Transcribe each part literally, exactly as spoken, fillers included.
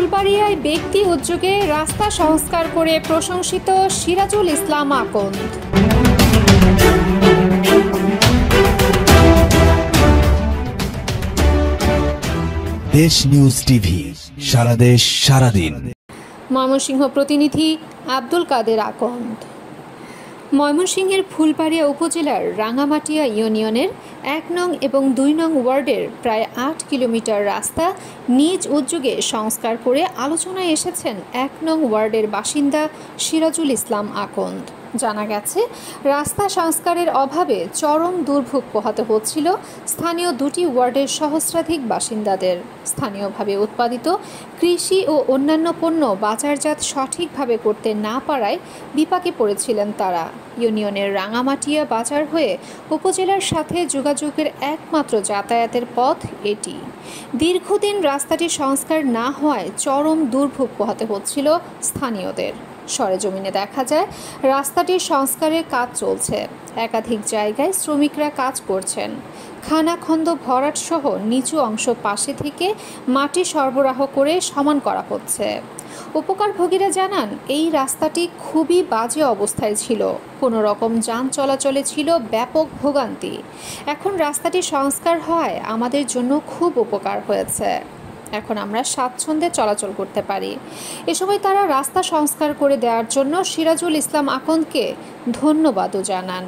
ফুলবাড়িয়ায় ব্যক্তি উদ্যোগে রাস্তা সংস্কার করে প্রশংসিত সিরাজুল ইসলাম আকন্দ। দেশ নিউজ টিভি, সারা দেশ সারাদিন। ময়মনসিংহ প্রতিনিধি আব্দুল কাদের আকন্দ। ময়মনসিংহের ফুলবাড়িয়া উপজেলার রাঙ্গামাটিয়া ইউনিয়নের এক নং এবং দুই নং ওয়ার্ডের প্রায় আট কিলোমিটার রাস্তা নিজ উদ্যোগে সংস্কার করে আলোচনায় এসেছেন এক নং ওয়ার্ডের বাসিন্দা সিরাজুল ইসলাম আকন্দ। জানা গেছে, রাস্তা সংস্কারের অভাবে চরম দুর্ভোগ পোহাতে হচ্ছিল স্থানীয় দুটি ওয়ার্ডের সহস্রাধিক বাসিন্দাদের। স্থানীয়ভাবে উৎপাদিত কৃষি ও অন্যান্য পণ্য বাজারজাত সঠিকভাবে করতে না পারায় বিপাকে পড়েছিলেন তারা। ইউনিয়নের রাঙ্গামাটিয়া বাজার হয়ে উপজেলার সাথে যোগাযোগের একমাত্র যাতায়াতের পথ এটি। দীর্ঘদিন রাস্তাটি সংস্কার না হওয়ায় চরম দুর্ভোগ পোহাতে হচ্ছিল স্থানীয়দের। সরেজমিনে দেখা যায়, রাস্তাটির সংস্কারের কাজ চলছে। একাধিক জায়গায় শ্রমিকরা কাজ করছেন। খানাখন্দ ভরাট সহ নিচু অংশ পাশে থেকে মাটি সরবরাহ করে সমান করা হচ্ছে। উপকারভোগীরা জানান, এই রাস্তাটি খুবই বাজে অবস্থায় ছিল। কোনো রকম যান চলাচলে ছিল ব্যাপক ভোগান্তি। এখন রাস্তাটি সংস্কার হওয়ায় আমাদের জন্য খুব উপকার হয়েছে। এখন আমরা স্বাচ্ছন্দ্যে চলাচল করতে পারি। এ সময় তারা রাস্তা সংস্কার করে দেওয়ার জন্য সিরাজুল ইসলাম আকন্দকে ধন্যবাদও জানান।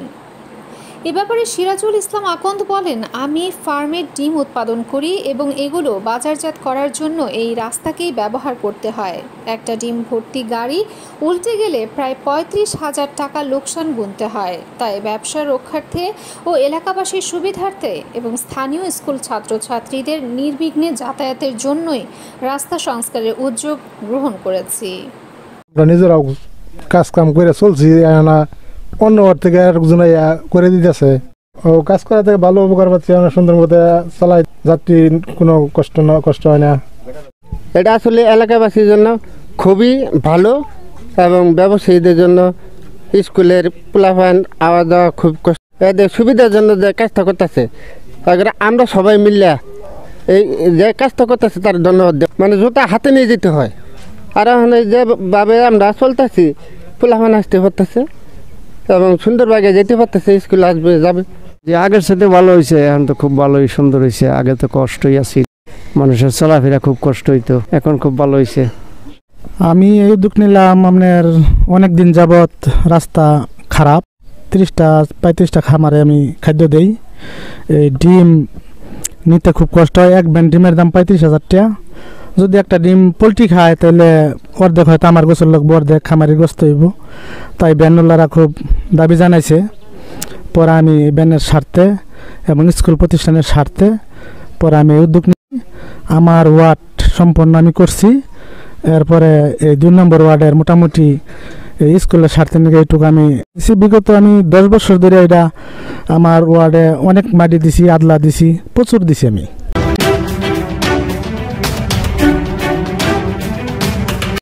এ ব্যাপারে সিরাজুল ইসলাম আকন্দ বলেন, আমি ফার্মের ডিম উৎপাদন করি এবং এগুলো বাজারজাত করার জন্য এই রাস্তাকেই ব্যবহার করতে হয়। একটা ডিম ভর্তি গাড়ি উল্টে গেলে প্রায় পঁয়ত্রিশ হাজার টাকা লোকসান গুনতে হয়। তাই ব্যবসা রক্ষার্থে ও এলাকাবাসীর সুবিধার্থে এবং স্থানীয় স্কুল ছাত্রছাত্রীদের নির্বিঘ্নে যাতায়াতের জন্যই রাস্তা সংস্কারের উদ্যোগ গ্রহণ করেছি। নিজেরাও কাজ কাম করে চলছি, অন্য ওয়ার্ড থেকে আরেকজন করে দিতেছে। ও কাজ করা থেকে ভালো উপকার পাচ্ছি। আমরা সুন্দর মতো চালাই, যাত্রী কোনো কষ্ট না কষ্ট হয় না। এটা আসলে এলাকাবাসীর জন্য খুবই ভালো এবং ব্যবসায়ীদের জন্য, স্কুলের পোলাপান আওয়া যাওয়া খুব কষ্ট। এদের সুবিধার জন্য যে কাজটা করতেছে, আমরা সবাই মিললে এই যে কাজটা করতেছে তার ধন্যবাদ। মানে জুতা হাতে নিয়ে যেতে হয়। আর এখন যেভাবে আমরা চলতেছি, পোলাপান আসতে পারতেছে এবং সুন্দরভাবে যেতে পারতেছে, স্কুলে আসবে যাবে। যে আগের সাথে ভালো হয়েছে, এখন তো খুব ভালোই সুন্দর হয়েছে। আগে তো কষ্টই আছে, মানুষের চলাফেরা খুব কষ্ট হইতো, এখন খুব ভালো হয়েছে। আমি এই উদ্যোগ নিলাম, আপনার অনেক দিন যাবৎ রাস্তা খারাপ। ত্রিশটা পঁয়ত্রিশটা খামারে আমি খাদ্য দেই। এই ডিম নিতে খুব কষ্ট হয়। এক ব্যান ডিমের দাম পঁয়ত্রিশ হাজার টাকা। যদি একটা ডিম পোলট্রি খায় তাহলে অর্ধেক হয়তো আমার গোসল লাগবো, অর্ধেক খামারি গ্রস্ত হইব। তাই ব্যানওয়ালারা খুব দাবি জানাইছে। পরে আমি ব্যানের স্বার্থে এবং স্কুল প্রতিষ্ঠানের স্বার্থে পরে আমি উদ্যোগ নিই। আমার ওয়ার্ড সম্পন্ন আমি করছি। এরপরে এই দুই নম্বর ওয়ার্ডের মোটামুটি এই স্কুলের স্বার্থে নিয়ে এইটুকু আমি দিছি। বিগত আমি দশ বছর ধরে এটা আমার ওয়ার্ডে অনেক মাটি দিছি, আদলা দিছি, প্রচুর দিছি আমি।